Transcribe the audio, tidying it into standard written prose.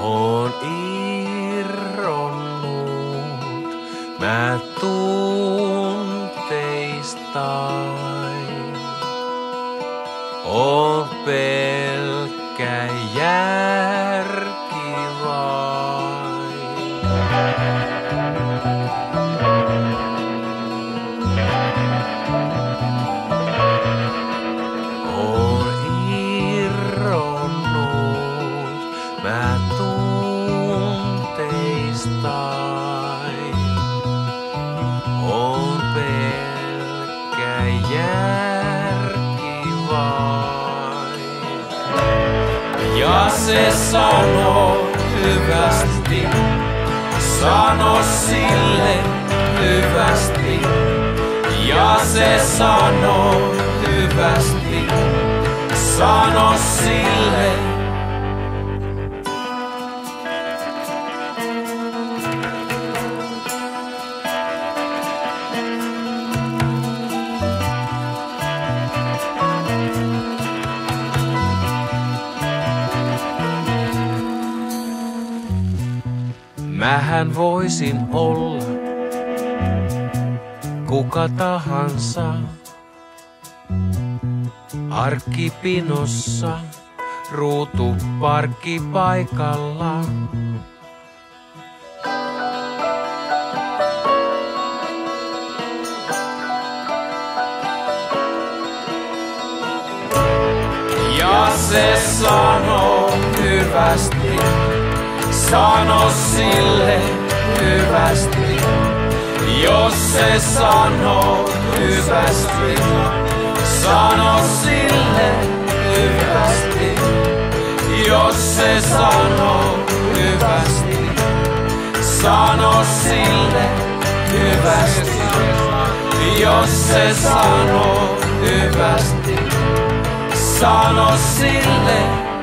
On irronnut mä tunteistain. On pelkkä järki vain. On irronnut mä tunteistain. On pelkkä järki vain. Ja se sanoo hyvästi, sano sille hyvästi. Ja se sanoo hyvästi, sano sille. Mähän voisin olla kuka tahansa, arkkipinossa, ruutu parkkipaikalla. Ja se sanoo hyvästi, sano sille hyvästi. Jos se sanoo hyvästi, sano sille hyvästi. Jos se sanoo hyvästi, sano sille hyvästi. Jos se sanoo hyvästi, sano sille